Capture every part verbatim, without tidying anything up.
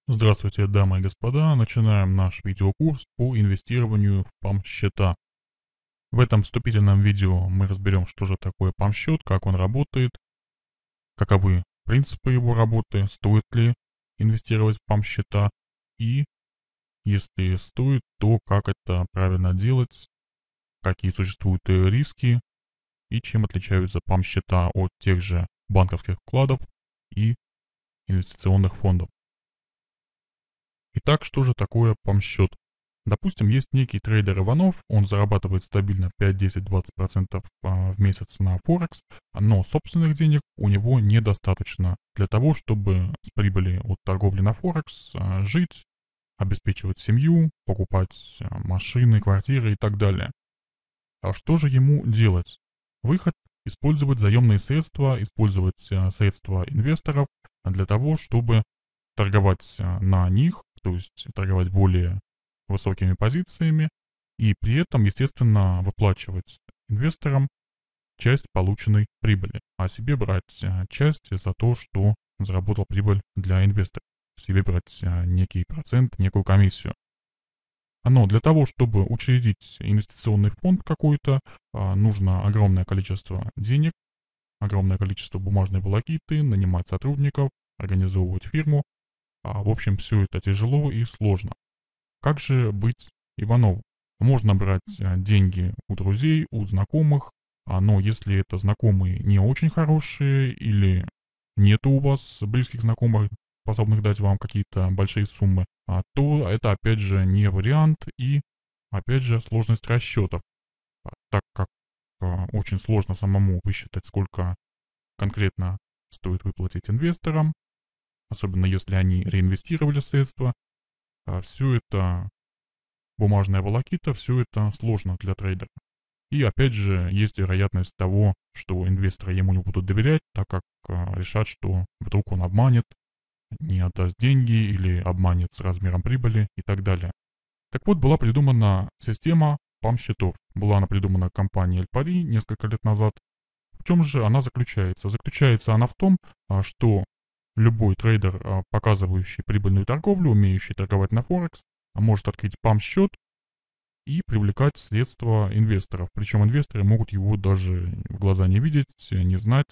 Здравствуйте, дамы и господа. Начинаем наш видеокурс по инвестированию в пам-счета. В этом вступительном видео мы разберем, что же такое пам-счет, как он работает, каковы принципы его работы, стоит ли инвестировать в пам-счета и, если стоит, то как это правильно делать, какие существуют э, риски и чем отличаются пам-счета от тех же банковских вкладов и инвестиционных фондов. Итак, что же такое пам-счет? Допустим, есть некий трейдер Иванов, он зарабатывает стабильно пять, десять, двадцать процентов а, в месяц на Форекс, но собственных денег у него недостаточно для того, чтобы с прибыли от торговли на Форекс а, жить, обеспечивать семью, покупать а, машины, квартиры и так далее. А что же ему делать? Выход — использовать заемные средства, использовать а, средства инвесторов для того, чтобы торговать а, на них, то есть торговать более высокими позициями и при этом, естественно, выплачивать инвесторам часть полученной прибыли, а себе брать а, часть за то, что заработал прибыль для инвесторов, себе брать а, некий процент, некую комиссию. Но для того, чтобы учредить инвестиционный фонд какой-то, а, нужно огромное количество денег, огромное количество бумажной волокиты, нанимать сотрудников, организовывать фирму. А, в общем, все это тяжело и сложно. Как же быть Иванову? Можно брать а, деньги у друзей, у знакомых, а, но если это знакомые не очень хорошие или нету у вас близких знакомых, способных дать вам какие-то большие суммы, а, то это опять же не вариант и опять же сложность расчетов, а, так как а, очень сложно самому высчитать, сколько конкретно стоит выплатить инвесторам, особенно если они реинвестировали средства. А, все это бумажная волокита, все это сложно для трейдера. И опять же, есть вероятность того, что инвесторы ему не будут доверять, так как а, решат, что вдруг он обманет, не отдаст деньги или обманет с размером прибыли и так далее. Так вот, была придумана система пам-счетов. Была она придумана компанией Эльпари несколько лет назад. В чем же она заключается? Заключается она в том, а, что любой трейдер, а, показывающий прибыльную торговлю, умеющий торговать на Форекс, а, может открыть пам-счет и привлекать средства инвесторов. Причем инвесторы могут его даже в глаза не видеть, не знать,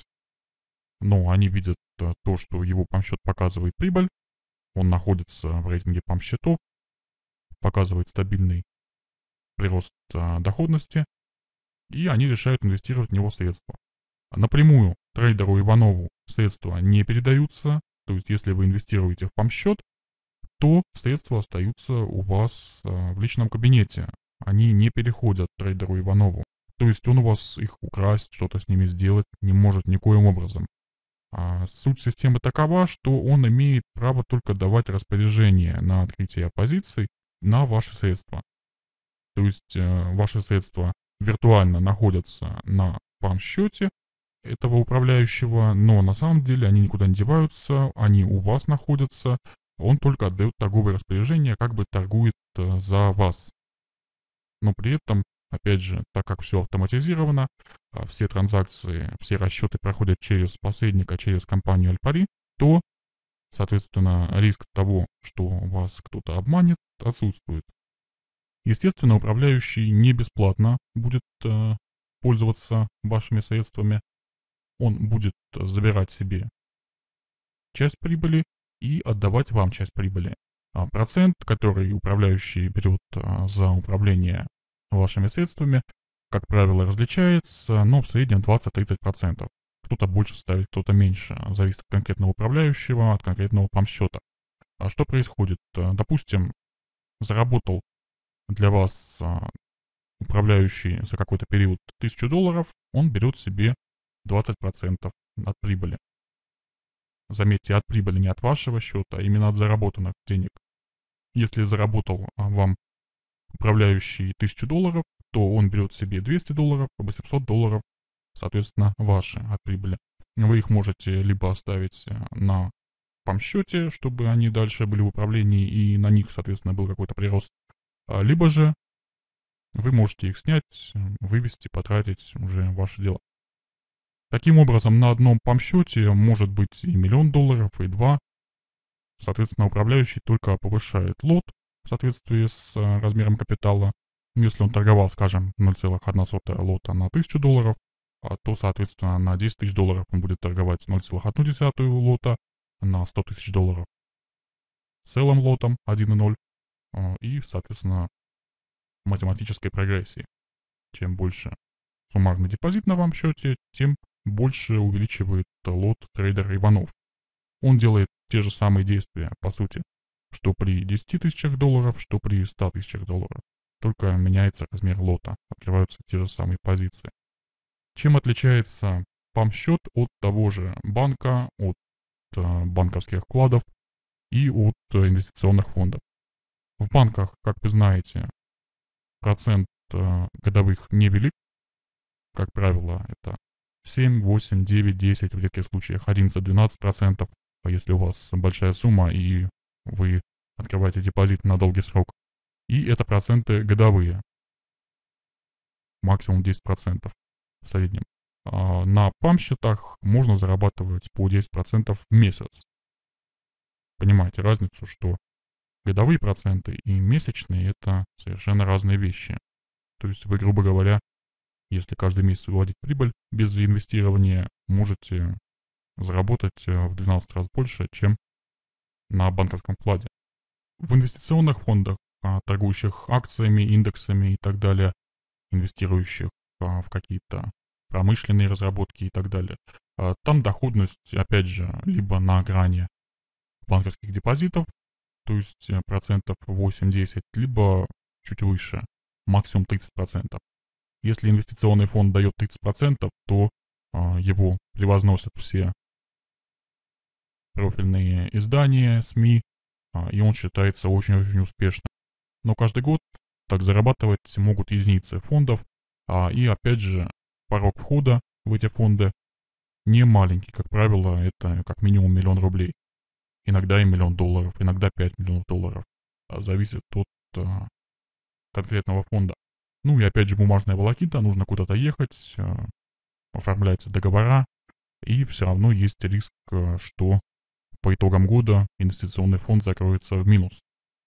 но они видят а, то, что его пам-счет показывает прибыль, он находится в рейтинге пам-счетов, показывает стабильный прирост а, доходности, и они решают инвестировать в него средства. Напрямую трейдеру Иванову средства не передаются, то есть если вы инвестируете в пам-счет, то средства остаются у вас а, в личном кабинете. Они не переходят трейдеру Иванову. То есть он у вас их украсть, что-то с ними сделать не может никоим образом. А суть системы такова, что он имеет право только давать распоряжение на открытие позиций на ваши средства. То есть э, ваши средства виртуально находятся на пам-счете этого управляющего, но на самом деле они никуда не деваются, они у вас находятся, он только отдает торговое распоряжение, как бы торгует э, за вас. Но при этом, опять же, так как все автоматизировано, а, все транзакции, все расчеты проходят через посредника, через компанию Альпари, то, соответственно, риск того, что вас кто-то обманет, отсутствует. Естественно, управляющий не бесплатно будет э, пользоваться вашими средствами. Он будет забирать себе часть прибыли и отдавать вам часть прибыли. А процент, который управляющий берет а, за управление вашими средствами, как правило, различается, но в среднем двадцать-тридцать процентов. Кто-то больше ставит, кто-то меньше. Зависит от конкретного управляющего, от конкретного пам-счета. А что происходит? А, Допустим, заработал для вас а, управляющий за какой-то период тысячу долларов, он берет себе двадцать процентов от прибыли. Заметьте, от прибыли, не от вашего счета, а именно от заработанных денег. Если заработал а, вам управляющий тысячу долларов, то он берет себе двести долларов, восемьсот долларов, соответственно, ваши от прибыли. Вы их можете либо оставить э, на пам-счете, чтобы они дальше были в управлении и на них, соответственно, был какой-то прирост, а, либо же вы можете их снять, э, вывести, потратить, уже ваше дело. Таким образом, на одном пам-счете может быть и миллион долларов, и два. Соответственно, управляющий только повышает лот в соответствии с э, размером капитала. Если он торговал, скажем, ноль целых одна сотая лота на тысячу долларов, а, то, соответственно, на десять тысяч долларов он будет торговать ноль целых одна десятая лота на сто тысяч долларов. Целым лотом один и ноль. а, И, соответственно, математической прогрессии. Чем больше суммарный депозит на вам счете, тем больше увеличивает лот трейдер Иванов. Он делает те же самые действия, по сути, что при десяти тысячах долларов, что при ста тысячах долларов. Только меняется размер лота, открываются те же самые позиции. Чем отличается пам-счет от того же банка, от э, банковских вкладов и от э, инвестиционных фондов? В банках, как вы знаете, процент э, годовых невелик. Как правило, это семь, восемь, девять, десять, в редких случаях одиннадцать-двенадцать процентов, если у вас большая сумма и вы открываете депозит на долгий срок. И это проценты годовые, максимум десять процентов в среднем. А на пам-счетах можно зарабатывать по десять процентов в месяц. Понимаете разницу, что годовые проценты и месячные — это совершенно разные вещи. То есть вы, грубо говоря, если каждый месяц выводить прибыль без инвестирования, можете заработать в двенадцать раз больше, чем на банковском вкладе. В инвестиционных фондах, торгующих акциями, индексами и так далее, инвестирующих в какие-то промышленные разработки и так далее, там доходность, опять же, либо на грани банковских депозитов, то есть процентов восемь-десять, либо чуть выше, максимум тридцать процентов. Если инвестиционный фонд дает тридцать процентов, то а, его превозносят все профильные издания, СМИ, а, и он считается очень-очень успешным. Но каждый год так зарабатывать могут единицы фондов, а, и опять же порог входа в эти фонды не маленький, как правило, это как минимум миллион рублей. Иногда и миллион долларов, иногда пять миллионов долларов. А, зависит от а, конкретного фонда. Ну и опять же бумажная волокита, нужно куда-то ехать, э, оформляются договора, и все равно есть риск, э, что по итогам года инвестиционный фонд закроется в минус.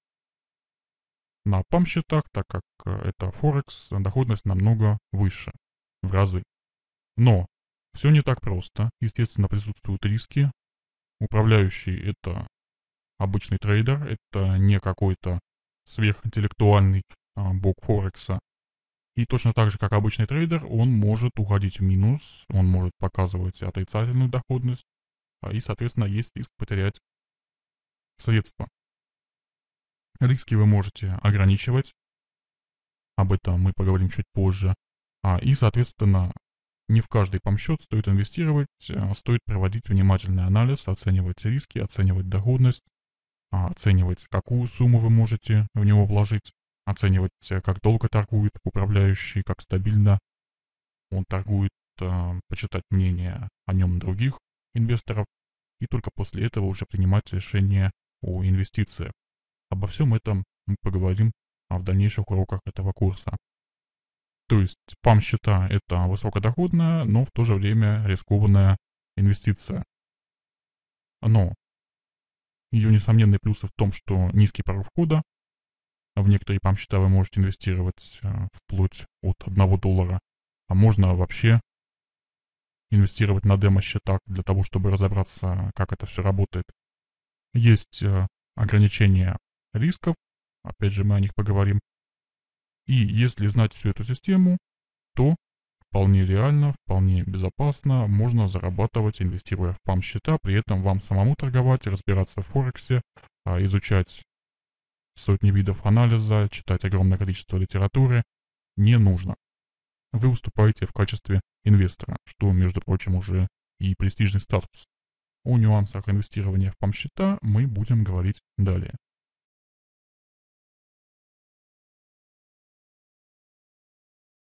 На пам-счетах, так как э, это Форекс, доходность намного выше, в разы. Но все не так просто, естественно, присутствуют риски. Управляющий — это обычный трейдер, это не какой-то сверхинтеллектуальный э, бог Форекса. И точно так же, как обычный трейдер, он может уходить в минус, он может показывать отрицательную доходность, и, соответственно, есть риск потерять средства. Риски вы можете ограничивать, об этом мы поговорим чуть позже. А, и, соответственно, не в каждый пам-счет стоит инвестировать, а стоит проводить внимательный анализ, оценивать риски, оценивать доходность, а, оценивать, какую сумму вы можете в него вложить, оценивать, как долго торгует управляющий, как стабильно он торгует, э, почитать мнение о нем других инвесторов, и только после этого уже принимать решение о инвестициях. Обо всем этом мы поговорим в дальнейших уроках этого курса. То есть пам-счета — это высокодоходная, но в то же время рискованная инвестиция. Но ее несомненные плюсы в том, что низкий порог входа. В некоторые пам-счета вы можете инвестировать э, вплоть от одного доллара, а можно вообще инвестировать на демо-счетах для того, чтобы разобраться, как это все работает. Есть э, ограничения рисков, опять же мы о них поговорим. И если знать всю эту систему, то вполне реально, вполне безопасно можно зарабатывать, инвестируя в пам-счета, при этом вам самому торговать, разбираться в Форексе, э, изучать сотни видов анализа, читать огромное количество литературы не нужно. Вы выступаете в качестве инвестора, что, между прочим, уже и престижный статус. О нюансах инвестирования в пам-счета мы будем говорить далее.